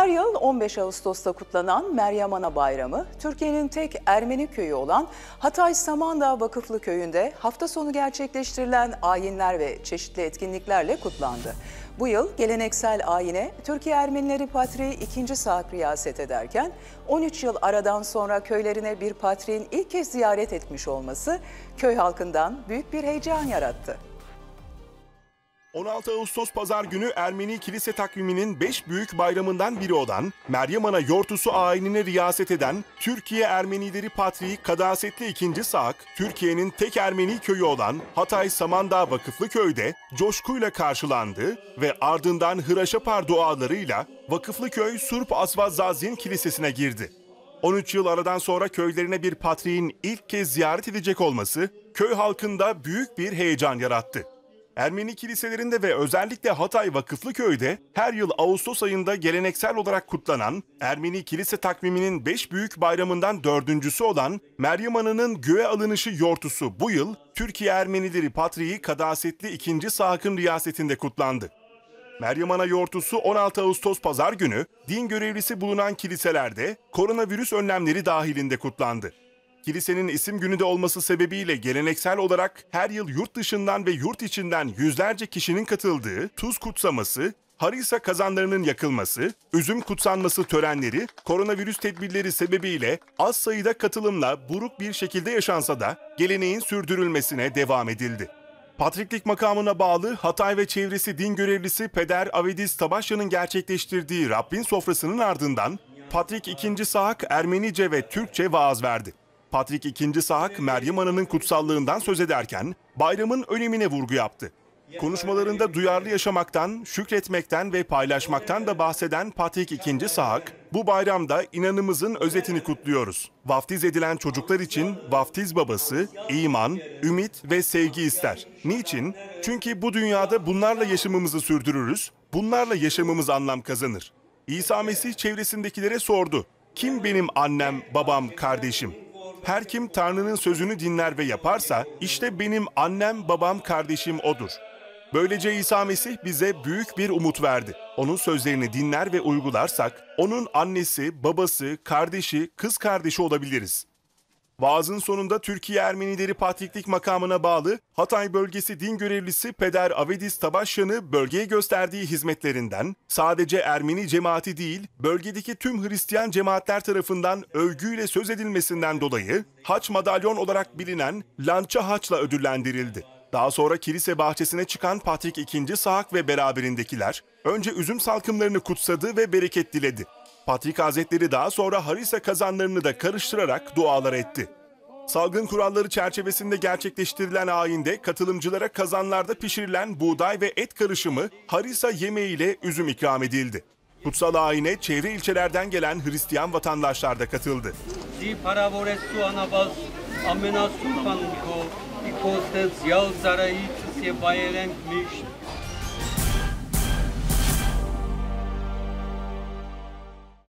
Her yıl 15 Ağustos'ta kutlanan Meryem Ana Bayramı, Türkiye'nin tek Ermeni köyü olan Hatay Samandağ Vakıflı Köyü'nde hafta sonu gerçekleştirilen ayinler ve çeşitli etkinliklerle kutlandı. Bu yıl geleneksel ayine Türkiye Ermenileri Patriği 2. Saak riyaset ederken 13 yıl aradan sonra köylerine bir patriğin ilk kez ziyaret etmiş olması köy halkından büyük bir heyecan yarattı. 16 Ağustos Pazar günü Ermeni kilise takviminin 5 büyük bayramından biri olan Meryem Ana Yortusu ayinine riyaset eden Türkiye Ermenileri Patriği Kadasetli 2. Saak, Türkiye'nin tek Ermeni köyü olan Hatay Samandağ Vakıflı Köy'de coşkuyla karşılandı ve ardından Hıraşapar dualarıyla Vakıflı Köy Surp Asvazazin Kilisesi'ne girdi. 13 yıl aradan sonra köylerine bir patriğin ilk kez ziyaret edecek olması köy halkında büyük bir heyecan yarattı. Ermeni kiliselerinde ve özellikle Hatay Vakıflı Köy'de her yıl Ağustos ayında geleneksel olarak kutlanan Ermeni kilise takviminin 5 büyük bayramından 4.'sü olan Meryem Ana'nın göğe alınışı yortusu bu yıl Türkiye Ermenileri Patriği Kadasetli 2. Saak'ın riyasetinde kutlandı. Meryem Ana yortusu 16 Ağustos Pazar günü din görevlisi bulunan kiliselerde koronavirüs önlemleri dahilinde kutlandı. Kilisenin isim günü de olması sebebiyle geleneksel olarak her yıl yurt dışından ve yurt içinden yüzlerce kişinin katıldığı tuz kutsaması, harisa kazanlarının yakılması, üzüm kutsanması törenleri koronavirüs tedbirleri sebebiyle az sayıda katılımla buruk bir şekilde yaşansa da geleneğin sürdürülmesine devam edildi. Patriklik makamına bağlı Hatay ve çevresi din görevlisi Peder Avedis Tabaşya'nın gerçekleştirdiği Rabbin sofrasının ardından Patrik 2. Saak Ermenice ve Türkçe vaaz verdi. Patrik 2. Saak, Meryem Ana'nın kutsallığından söz ederken bayramın önemine vurgu yaptı. Konuşmalarında duyarlı yaşamaktan, şükretmekten ve paylaşmaktan da bahseden Patrik 2. Saak, bu bayramda inanımızın özetini kutluyoruz. Vaftiz edilen çocuklar için vaftiz babası, iman, ümit ve sevgi ister. Niçin? Çünkü bu dünyada bunlarla yaşamımızı sürdürürüz, bunlarla yaşamımız anlam kazanır. İsa Mesih çevresindekilere sordu. Kim benim annem, babam, kardeşim? Her kim Tanrı'nın sözünü dinler ve yaparsa, işte benim annem, babam, kardeşim odur. Böylece İsa Mesih bize büyük bir umut verdi. Onun sözlerini dinler ve uygularsak, onun annesi, babası, kardeşi, kız kardeşi olabiliriz. Vaazın sonunda Türkiye Ermenileri Patriklik makamına bağlı Hatay bölgesi din görevlisi Peder Avedis Tabaşyan'ı bölgeye gösterdiği hizmetlerinden sadece Ermeni cemaati değil, bölgedeki tüm Hristiyan cemaatler tarafından övgüyle söz edilmesinden dolayı haç madalyon olarak bilinen Lança Haç'la ödüllendirildi. Daha sonra kilise bahçesine çıkan Patrik 2. Saak ve beraberindekiler önce üzüm salkımlarını kutsadı ve bereket diledi. Patrik Hazretleri daha sonra harisa kazanlarını da karıştırarak dualar etti. Salgın kuralları çerçevesinde gerçekleştirilen ayinde katılımcılara kazanlarda pişirilen buğday ve et karışımı harisa yemeğiyle üzüm ikram edildi. Kutsal ayine çevre ilçelerden gelen Hristiyan vatandaşlar da katıldı.